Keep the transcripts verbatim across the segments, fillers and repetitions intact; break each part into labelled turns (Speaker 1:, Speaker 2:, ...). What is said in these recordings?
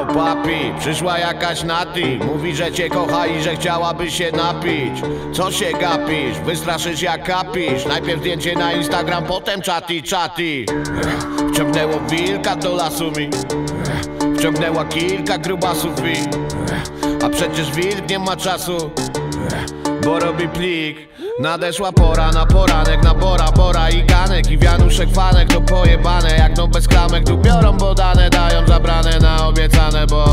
Speaker 1: Yo papi, przyszła jakaś nati. Mówi, że cię kocha i że chciałaby się napić. Co się gapisz? Wystraszysz jak kapisz. Najpierw zdjęcie na Instagram, potem czaty, czaty. Wciągnęło wilka do lasu mi. Wciągnęła kilka grubasów mi. A przecież wilk nie ma czasu, bo robi plik. Nadeszła pora na poranek, na Bora Bora i Ganek i wianuszek fanek to pojebane. Jak no bez klamek tu biorą, bo dane dają zabrane na obiecane, bo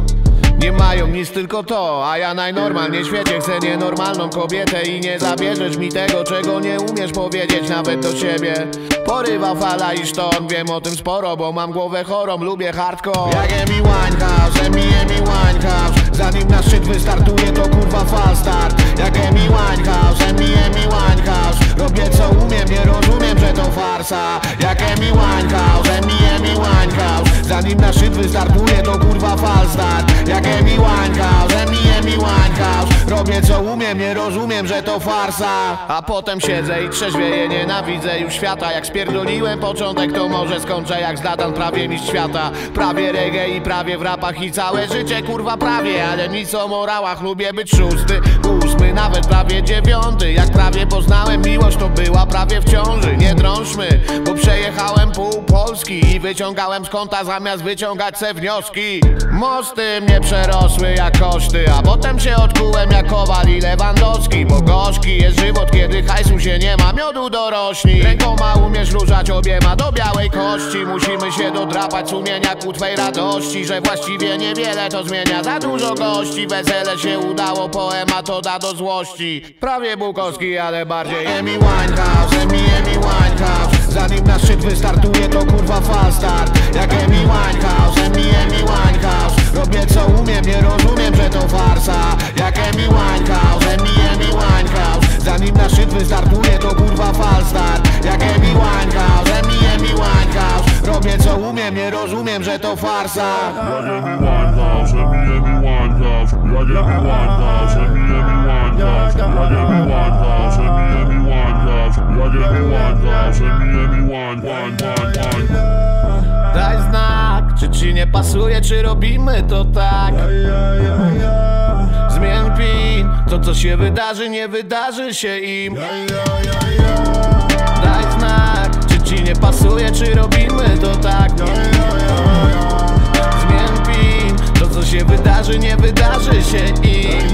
Speaker 1: nie mają nic tylko to. A ja najnormalniej w świecie chcę nienormalną kobietę. I nie zabierzesz mi tego, czego nie umiesz powiedzieć nawet do siebie. Porywa fala i sztorm, wiem o tym sporo, bo mam głowę chorą, lubię hardcore. Jak Amy Winehouse, Amy Amy Winehouse. Zanim na szczyt wystartuje to kurwa fal start. Jak Amy Winehouse, Amy Amy Winehouse. Robię co umiem, nie rozumiem, że to farsa. Jak Amy Winehouse, Amy Amy Winehouse. Zanim na szczyt wystartuje to kurwa fal start. Jak Amy Winehouse, Amy Amy Winehouse. Robię co umiem, nie rozumiem, że to farsa. A potem siedzę i trzeźwieję, nienawidzę już świata. Jak spierdoliłem początek, to może skończę jak Zlatan, prawie mistrz świata. Prawie reggae i prawie w rapach i całe życie kurwa prawie. Ale nic o morałach, lubię być szósty, ósmy, nawet prawie dziewiąty. Jak prawie poznałem miłość, to była prawie w ciąży. Nie drążmy, bo przejechałem pół Polski i wyciągałem z konta zamiast wyciągać se wnioski. Mosty mnie przerosły jak koszty, a potem się odkułem jak Kowal i Lewandowski. Bo gorzki jest żywot, kiedy hajsu się nie ma, miodu dorośli. Rękoma umiesz ruszać obiema do białej kości. Musimy się dodrapać sumienia ku twej radości, że właściwie niewiele to zmienia, za dużo gości. Wesele się udało, poema to da do złości. Prawie Bukowski, ale bardziej Amy Winehouse, Amy Amy Winehouse. Zanim na szczyt wystartuje to kurwa fal start. Jak Amy Winehouse, Amy Amy Winehouse. Robię co umiem, nie rozumiem, że to farsa. Jak Amy Winehouse, Amy Amy Winehouse. Zanim na szczyt wystartuje to kurwa fal start. Jak Amy Winehouse, Amy Amy Winehouse. Robię co umiem, nie rozumiem, że to farsa.
Speaker 2: Jak Amy Winehouse, Amy Amy Winehouse. Jak Amy Winehouse, Amy Amy Winehouse. Jak Amy Winehouse, Amy Amy Winehouse. Jak Amy Winehouse, Amy Amy Winehouse.
Speaker 1: Daj znak, czy ci nie pasuje, czy robimy to tak. Zmień pin, to co się wydarzy, nie wydarzy się im. Daj znak, czy ci nie pasuje, czy robimy to tak. Zmień pin, to co się wydarzy, nie wydarzy się im.